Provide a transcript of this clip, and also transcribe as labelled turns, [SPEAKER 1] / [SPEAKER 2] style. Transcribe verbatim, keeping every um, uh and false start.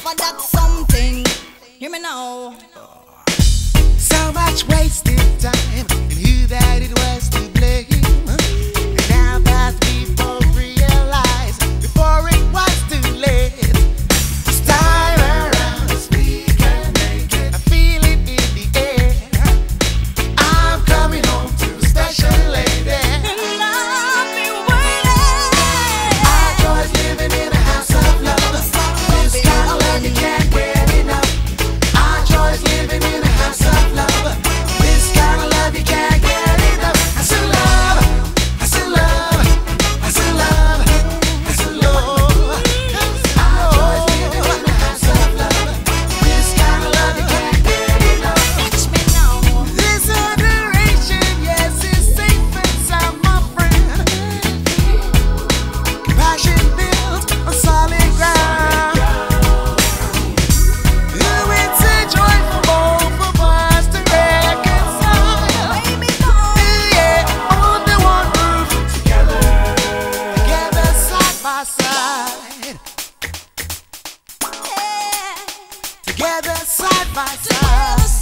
[SPEAKER 1] lover, that's something. Hear me now.
[SPEAKER 2] So much wasted time, and who that it was to blame. And now that we both realize, before it was too late, this time around we can make it. I feel it in the air. I'm coming home to a special lady.
[SPEAKER 1] Love me waiting.
[SPEAKER 2] Our joys living in a house of love. This kind of love you can't get enough. Our joys living in a house of love. This kind of love you can't get enough. I still love, I still love, I still love, I still love. Our joys living in a house of love. This kind of love you can't get enough.
[SPEAKER 1] Watch me now.
[SPEAKER 2] This adoration, yes, is safe and sound, my friend. Passion built on solid ground. Oh, it's a joy for both of us to reconcile.
[SPEAKER 1] Baby, no.
[SPEAKER 2] Yeah, under one roof, together, together side by side,
[SPEAKER 1] Yeah.
[SPEAKER 2] together side by side.